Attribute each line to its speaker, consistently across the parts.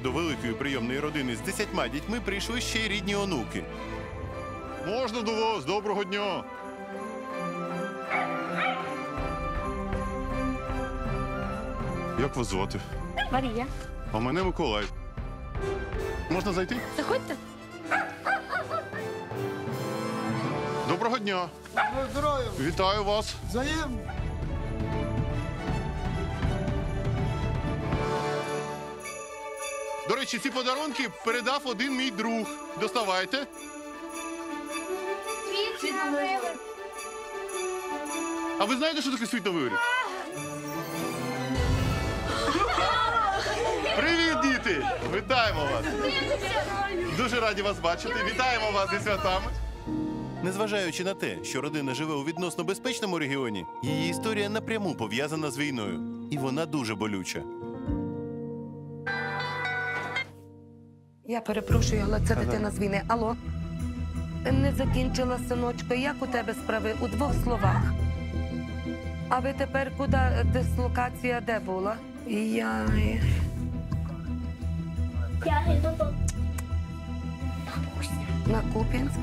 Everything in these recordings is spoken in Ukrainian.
Speaker 1: до великої прийомної родини з 10 дітьми прийшли ще й рідні онуки.
Speaker 2: Можна до вас? Доброго дня! Як вас звати?
Speaker 3: Марія.
Speaker 2: А мене Миколай. Можна зайти?
Speaker 3: Заходьте.
Speaker 2: Доброго дня!
Speaker 4: Здоров'я!
Speaker 2: Вітаю вас!
Speaker 4: Взаємно!
Speaker 1: До речі, ці подарунки передав один мій друг. Доставайте. А ви знаєте, що таке світ на виворіт? Привіт, діти! Вітаємо вас! Дуже раді вас бачити. Вітаємо вас зі святами. Незважаючи на те, що родина живе у відносно безпечному регіоні, її історія напряму пов'язана з війною. І вона дуже болюча.
Speaker 5: Я перепрошую, але це дитина з війни. Алло? Не закінчила, синочко. Як у тебе справи? У 2 словах. А ви тепер куди? Дислокація де була? Я
Speaker 3: йду до
Speaker 5: на Куп'янськ.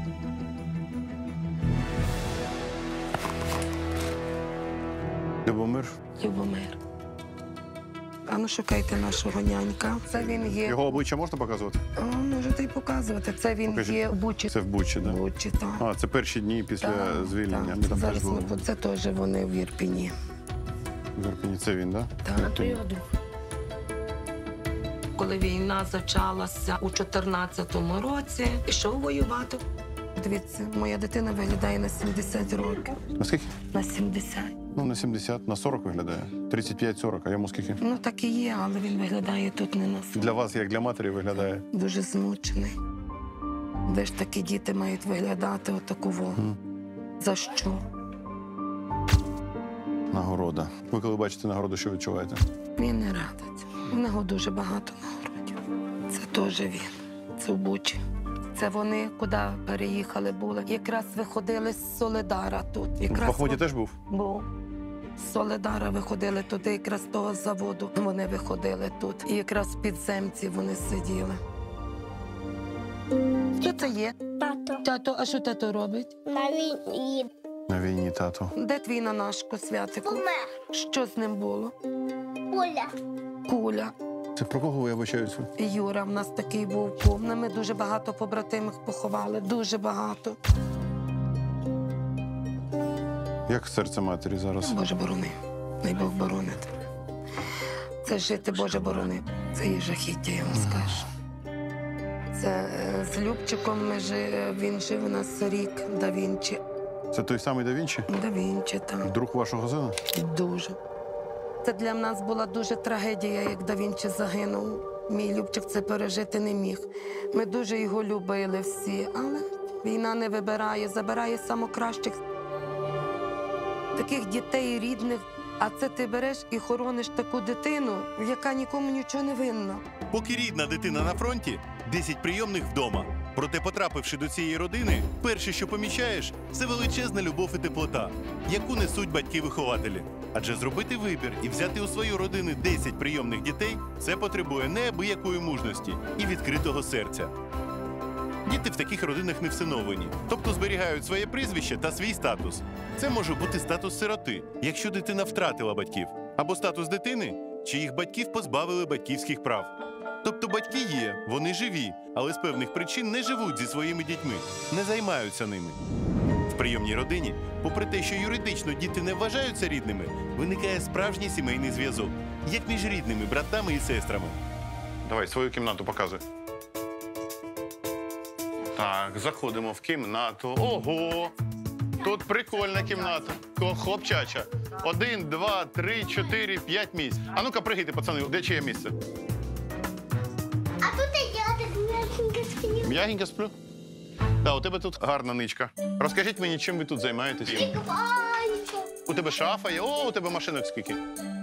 Speaker 2: Любомир.
Speaker 5: Любомир. А ну шукайте нашого нянька. Це він є.
Speaker 2: Його обличчя можна показувати?
Speaker 5: О, можете й показувати. Це він
Speaker 2: Покажіть.
Speaker 5: є в Бучі.
Speaker 2: Це в Бучі, так?
Speaker 5: Бучі, так.
Speaker 2: А, це перші дні після
Speaker 5: Так,
Speaker 2: звільнення.
Speaker 5: так.
Speaker 2: Ми там теж
Speaker 5: Зараз
Speaker 2: були.
Speaker 5: це теж вони в Ірпіні.
Speaker 2: В Ірпені. Це він, так?
Speaker 5: Так. Коли війна почалася у 14-му році, пішов воювати. Дивіться, моя дитина виглядає на 70 років.
Speaker 2: На скільки?
Speaker 5: На 70.
Speaker 2: Ну, на 70, на 40 виглядає. 35-40, а йому скільки?
Speaker 5: Ну так і є, але він виглядає тут не на 40.
Speaker 2: Для вас, як для матері, виглядає.
Speaker 5: Дуже змучений. Де ж такі діти мають виглядати отаково? За що?
Speaker 2: Нагорода. Ви коли бачите нагороду, що відчуваєте?
Speaker 5: Він не радить. У нього дуже багато нагородів. Це теж він. Це в Бучі. Це вони куди переїхали були. Якраз виходили з Соледара тут.
Speaker 2: В Бахмуті теж був?
Speaker 5: Був. З Соледара виходили туди, якраз з того заводу. Вони виходили тут. І якраз в підземці вони сиділи. Хто це є?
Speaker 3: тато.
Speaker 5: Тато, а що тато робить?
Speaker 3: На війні.
Speaker 2: На війні, тато.
Speaker 5: Де твій Нанашко, Святику?
Speaker 3: Умер.
Speaker 5: Що з ним було?
Speaker 3: Оля.
Speaker 5: Куля.
Speaker 2: Це про кого ви вибачаюся?
Speaker 5: Юра в нас такий був повний. Ми дуже багато побратимих поховали. Дуже багато.
Speaker 2: Як серце матері зараз?
Speaker 5: Боже борони. Най Бог боронить. Це жити, Боже борони. Це є жахіття, я вам скажу. Це з Любчиком він жив у нас рік, Да Вінчі.
Speaker 2: Це той самий Да Вінчі?
Speaker 5: Да Вінчі, так.
Speaker 2: Друг вашого сина?
Speaker 5: Дуже. Це для нас була дуже трагедія, як Да Вінчі загинув. Мій Любчик це пережити не міг. Ми дуже його любили всі, але війна не вибирає, забирає самокращих. Таких дітей рідних, а це ти береш і хорониш таку дитину, яка нікому нічого не винна.
Speaker 1: Поки рідна дитина на фронті, 10 прийомних вдома. Проте, потрапивши до цієї родини, перше, що помічаєш, це величезна любов і теплота, яку несуть батьки-вихователі. Адже зробити вибір і взяти у свою родину 10 прийомних дітей – це потребує неабиякої мужності і відкритого серця. Діти в таких родинах не всиновлені, тобто зберігають своє прізвище та свій статус. Це може бути статус сироти, якщо дитина втратила батьків, або статус дитини, чиїх батьків позбавили батьківських прав. Тобто батьки є, вони живі, але з певних причин не живуть зі своїми дітьми, не займаються ними. В прийомній родині, попри те, що юридично діти не вважаються рідними, виникає справжній сімейний зв'язок, як між рідними братами і сестрами.
Speaker 2: Давай, свою кімнату показуй. Так, заходимо в кімнату. Ого! Тут прикольна кімната. Хлопчача. 1, 2, 3, 4, 5 місць. А ну-ка, пригайте, пацани, де чиє місце?
Speaker 3: А тут я так м'якенько сплю.
Speaker 2: М'ягенько сплю? Так, у тебе тут гарна ничка. Розкажіть мені, чим ви тут займаєтесь?
Speaker 3: Банько.
Speaker 2: У тебе шафа є? О, у тебе машинок скільки?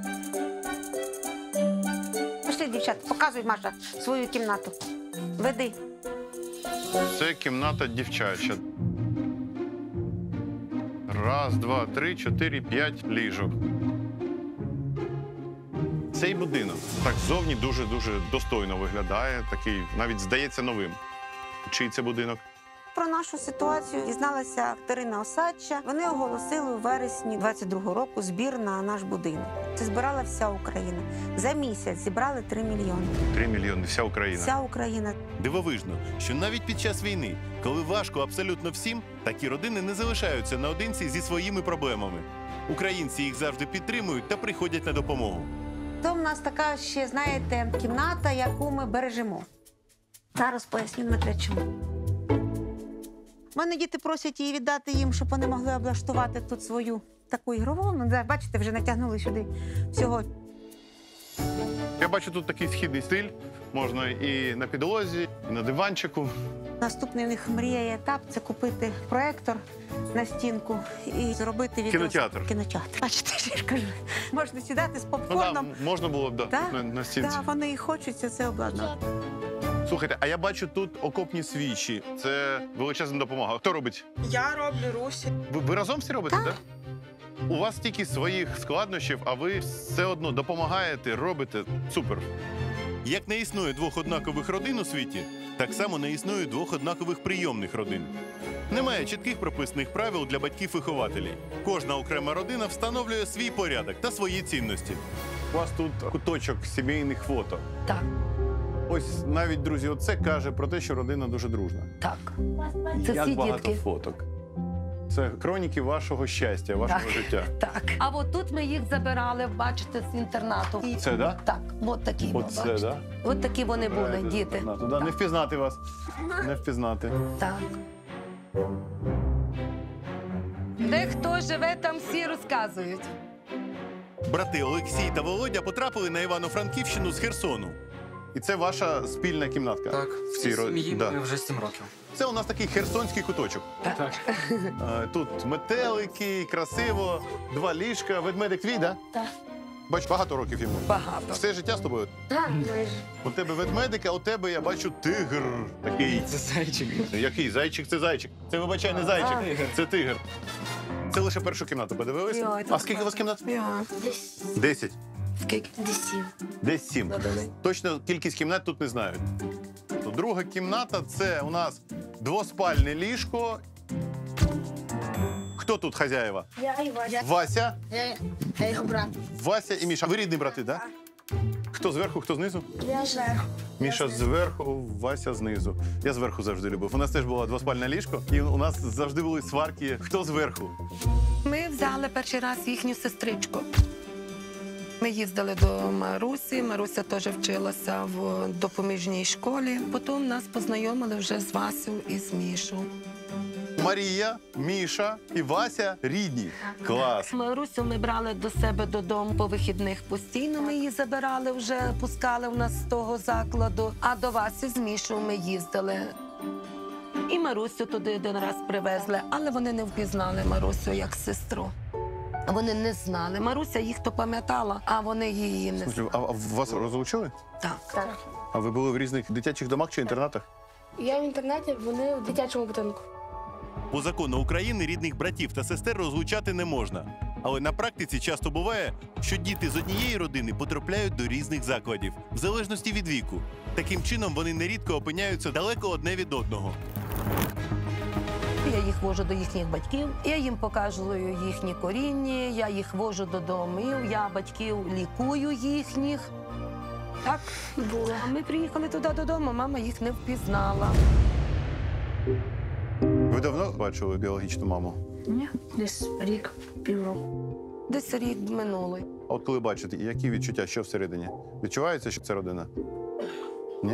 Speaker 6: Пішли, дівчата, показуй, Маша, свою кімнату. Веди.
Speaker 2: Це кімната дівчача. 1, 2, 3, 4, 5 ліжок. Цей будинок так ззовні дуже-дуже достойно виглядає, такий навіть здається новим. Чий це будинок?
Speaker 6: Про нашу ситуацію дізналася Катерина Осадча. Вони оголосили у вересні 22-го року збір на наш будинок. Це збирала вся Україна. За місяць зібрали 3 мільйони.
Speaker 2: 3 мільйони, вся Україна.
Speaker 6: Вся Україна.
Speaker 1: Дивовижно, що навіть під час війни, коли важко абсолютно всім, такі родини не залишаються наодинці зі своїми проблемами. Українці їх завжди підтримують та приходять на допомогу.
Speaker 6: То в нас така ще, знаєте, кімната, яку ми бережемо. Зараз поясню, Дмитре, чому. У мене діти просять її віддати їм, щоб вони могли облаштувати тут свою таку ігрову. Ну, бачите, вже натягнули сюди всього.
Speaker 2: Я бачу тут такий східний стиль. Можна і на підлозі, і на диванчику.
Speaker 6: Наступний у них мрія і етап – це купити проектор на стінку і зробити
Speaker 2: Кінотеатр.
Speaker 6: Кінотеатр. Бачите, я ж кажу, можна сідати з
Speaker 2: Ну,
Speaker 6: попкорном.
Speaker 2: да, можна було б на стінці.
Speaker 6: Да, вони і хочуть це обладнати.
Speaker 2: Слухайте, а я бачу тут окопні свічі. Це величезна допомога. Хто робить?
Speaker 4: Я роблю, Руся.
Speaker 2: Ви разом всі робите, так? У вас стільки своїх складнощів, а ви все одно допомагаєте, робите. Супер.
Speaker 1: Як не існує двох однакових родин у світі, так само не існує двох однакових прийомних родин. Немає чітких прописаних правил для батьків-вихователів. Кожна окрема родина встановлює свій порядок та свої цінності.
Speaker 2: У вас тут куточок сімейних фото.
Speaker 5: Так,
Speaker 2: Ось навіть, друзі, оце каже про те, що родина дуже дружна.
Speaker 5: так. Це
Speaker 2: Як
Speaker 5: всі
Speaker 2: багато
Speaker 5: дітки.
Speaker 2: фоток. Це хроніки вашого щастя, вашого
Speaker 5: Так.
Speaker 2: життя.
Speaker 5: Так. А от тут ми їх забирали, бачите, з інтернату.
Speaker 2: Це, да?
Speaker 5: Так, от такі,
Speaker 2: Оце,
Speaker 5: бачите.
Speaker 2: да?
Speaker 5: От такі вони були, діти.
Speaker 2: Туди не впізнати вас. Не впізнати.
Speaker 5: Так. Де хто живе, там всі розказують.
Speaker 1: Брати Олексій та Володя потрапили на Івано-Франківщину з Херсону.
Speaker 2: І це ваша спільна кімнатка?
Speaker 7: Так,
Speaker 2: В
Speaker 7: в
Speaker 2: цій
Speaker 7: цій сім'ї
Speaker 2: да.
Speaker 7: ми вже 7 років.
Speaker 2: Це у нас такий херсонський куточок.
Speaker 7: Так.
Speaker 2: Тут метелики, красиво, 2 ліжка. Ведмедик твій, да?
Speaker 3: Так.
Speaker 2: Бач, багато років йому.
Speaker 5: Багато.
Speaker 2: Все життя з тобою?
Speaker 3: Так, майже.
Speaker 2: У тебе ведмедик, а у тебе я бачу тигр. Такий.
Speaker 7: Це зайчик.
Speaker 2: Який? Зайчик це зайчик. Це, вибачай, не зайчик, це тигр. Це лише першу кімнату подивилися?
Speaker 5: Йой,
Speaker 2: А скільки у вас кімнат?
Speaker 3: Десь
Speaker 2: 10.
Speaker 5: Скільки?
Speaker 3: 10.
Speaker 2: Десь 7.
Speaker 5: Додали.
Speaker 2: Точно кількість кімнат тут не знають. Друга кімната – це у нас двоспальне ліжко. Хто тут хазяєва?
Speaker 3: Я і Вася.
Speaker 2: Вася,
Speaker 3: Я його брат.
Speaker 2: Вася і Міша. Ви рідні брати, так? Да? Хто зверху, хто знизу?
Speaker 3: Я зверху.
Speaker 2: Міша зверху, Вася знизу. Я зверху завжди любив. У нас теж було двоспальне ліжко, і у нас завжди були сварки. Хто зверху?
Speaker 5: Ми взяли перший раз їхню сестричку. Ми їздили до Марусі. Маруся теж вчилася в допоміжній школі. Потім нас познайомили вже з Васю і з Мішу.
Speaker 2: Марія, Міша і Вася рідні. Клас.
Speaker 5: Марусю ми брали до себе додому по вихідних постійно. Ми її забирали, вже пускали в нас з того закладу. А до Васі з Мішою ми їздили. І Марусю туди один раз привезли, але вони не впізнали Марусю як сестру. Вони не знали. Маруся їх то пам'ятала, а вони її не знали.
Speaker 2: А вас розлучили?
Speaker 5: Так.
Speaker 3: Так.
Speaker 2: А ви були в різних дитячих домах чи інтернатах?
Speaker 3: Я в інтернеті, вони в дитячому будинку.
Speaker 1: По закону України рідних братів та сестер розлучати не можна. Але на практиці часто буває, що діти з однієї родини потрапляють до різних закладів, в залежності від віку. Таким чином вони нерідко опиняються далеко одне від одного.
Speaker 5: Я їх вожу до їхніх батьків, я їм показую їхні коріння, я їх вожу додому, я батьків лікую їхніх. Так було. А ми приїхали туди додому, мама їх не впізнала.
Speaker 2: Ви давно бачили біологічну маму?
Speaker 3: Ні, десь рік, півроку.
Speaker 5: Десь рік минулий.
Speaker 2: А от коли бачите, які відчуття, що всередині? Відчувається, що це родина? Ні?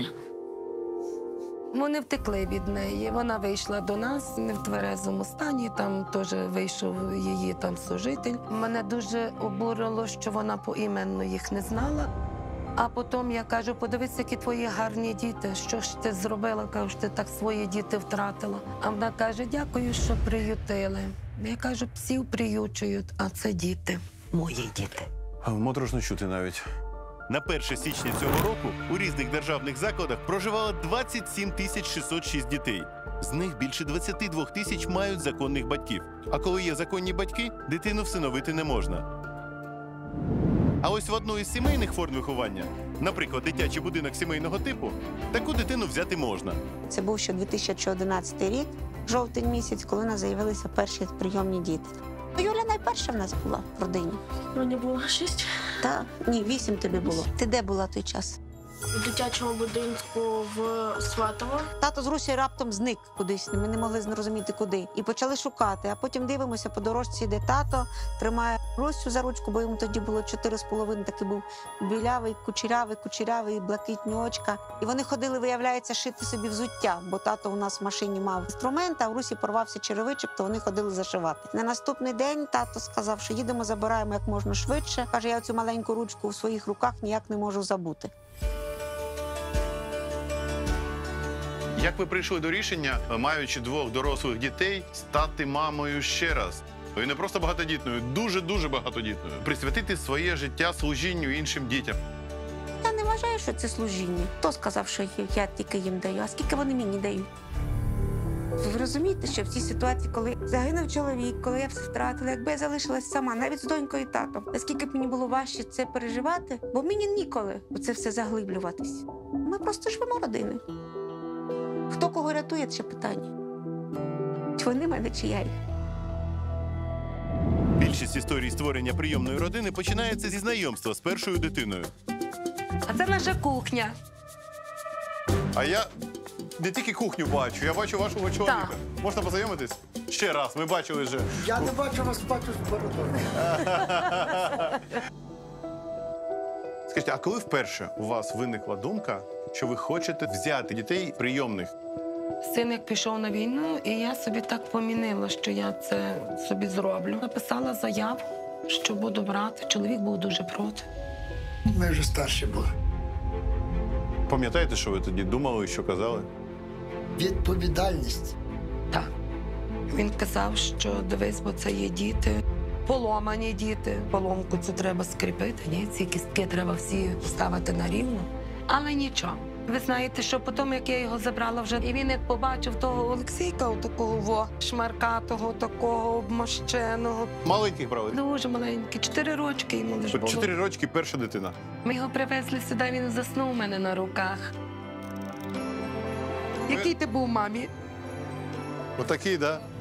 Speaker 5: Вони втекли від неї. Вона вийшла до нас не в тверезому стані. Там теж вийшов її там служитель. Мене дуже обурило, що вона поіменно їх не знала. А потім я кажу: подивись, які твої гарні діти. Що ж ти зробила? Кажу, що ти так свої діти втратила. А вона каже: дякую, що приютили. Я кажу: псів приючують, а це діти, мої діти.
Speaker 2: Моторошно чути навіть.
Speaker 1: На 1 січня цього року у різних державних закладах проживало 27 606 дітей. З них більше 22 тисяч мають законних батьків. А коли є законні батьки, дитину всиновити не можна. А ось в одну із сімейних форм виховання, наприклад, дитячий будинок сімейного типу, таку дитину взяти можна.
Speaker 6: Це був ще 2011 рік, жовтень місяць, коли у нас з'явилися перші прийомні діти. Юля найперша в нас була в родині.
Speaker 3: Мені було 6.
Speaker 6: Та ні, 8 тобі було. Ти де була той час?
Speaker 3: В дитячому будинку в Сватово.
Speaker 6: Тато з Русі раптом зник кудись, ми не могли зрозуміти куди. І почали шукати, а потім дивимося, по дорожці йде тато, тримає Русю за ручку, бо йому тоді було 4,5, такий був білявий, кучерявий, блакитні очка. І вони ходили, виявляється, шити собі взуття, бо тато у нас в машині мав інструмент, а в Русі порвався черевичок, то вони ходили зашивати. На наступний день тато сказав, що їдемо, забираємо як можна швидше. Каже, я цю маленьку ручку у своїх руках ніяк не можу забути.
Speaker 2: Як ви прийшли до рішення, маючи 2 дорослих дітей, стати мамою ще раз? І не просто багатодітною, дуже-дуже багатодітною. Присвятити своє життя служінню іншим дітям.
Speaker 6: Я не вважаю, що це служіння. Хто сказав, що я тільки їм даю, а скільки вони мені дають? Ви розумієте, що в цій ситуації, коли загинув чоловік, коли я все втратила, якби я залишилась сама, навіть з донькою і татом, наскільки б мені було важче це переживати, бо мені ніколи у це все заглиблюватись. Ми просто живемо родиною. Хто кого рятує, це питання. Чи вони мене, чи я їх?
Speaker 1: Більшість історій створення прийомної родини починається зі знайомства з першою дитиною.
Speaker 5: А це наша кухня.
Speaker 2: А я не тільки кухню бачу, я бачу вашого чоловіка. Можна познайомитись? Ще раз, ми бачили вже.
Speaker 4: Я не бачу вас, бачу з бородою.
Speaker 2: Скажіть, а коли вперше у вас виникла думка, що ви хочете взяти дітей прийомних?
Speaker 5: Син як пішов на війну, і я собі так помінила, що я це собі зроблю. Написала заяву, що буду брати. Чоловік був дуже проти.
Speaker 4: Ми вже старші були.
Speaker 2: Пам'ятаєте, що ви тоді думали, що казали?
Speaker 4: Відповідальність.
Speaker 5: Так. Він казав, що дивись, бо це є діти, поломані діти. Поломку цю треба скріпити, ні? Ці кістки треба всі ставити на рівно. Але нічого. Ви знаєте, що потім, як я його забрала вже, і він як побачив того Олексійка, такого шмаркатого, такого обмощеного.
Speaker 2: Маленьких брали?
Speaker 5: Дуже маленький, 4 рочки йому лише було.
Speaker 2: 4 рочки перша дитина.
Speaker 5: Ми його привезли сюди, він заснув у мене на руках. Який ти був, мамі?
Speaker 2: Отакий, так? Да?